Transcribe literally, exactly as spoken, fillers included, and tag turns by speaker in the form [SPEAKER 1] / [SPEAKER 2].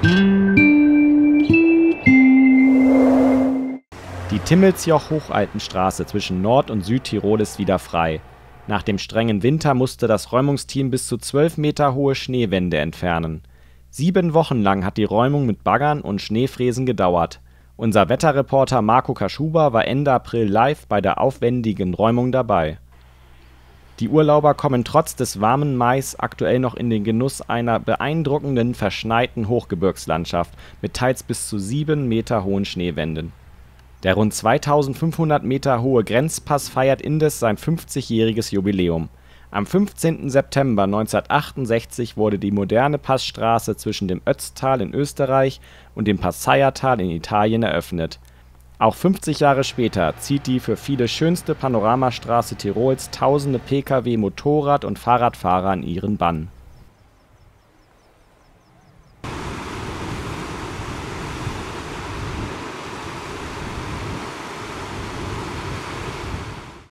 [SPEAKER 1] Die Timmelsjoch-Hochalpenstraße zwischen Nord- und Südtirol ist wieder frei. Nach dem strengen Winter musste das Räumungsteam bis zu zwölf Meter hohe Schneewände entfernen. Sieben Wochen lang hat die Räumung mit Baggern und Schneefräsen gedauert. Unser Wetterreporter Marco Kaschuba war Ende April live bei der aufwendigen Räumung dabei. Die Urlauber kommen trotz des warmen Mais aktuell noch in den Genuss einer beeindruckenden, verschneiten Hochgebirgslandschaft mit teils bis zu sieben Meter hohen Schneewänden. Der rund zweitausendfünfhundert Meter hohe Grenzpass feiert indes sein fünfzigjähriges Jubiläum. Am fünfzehnten September neunzehnhundertachtundsechzig wurde die moderne Passstraße zwischen dem Ötztal in Österreich und dem Passaiertal in Italien eröffnet. Auch fünfzig Jahre später zieht die für viele schönste Panoramastraße Tirols tausende Pkw, Motorrad und Fahrradfahrer an ihren Bann.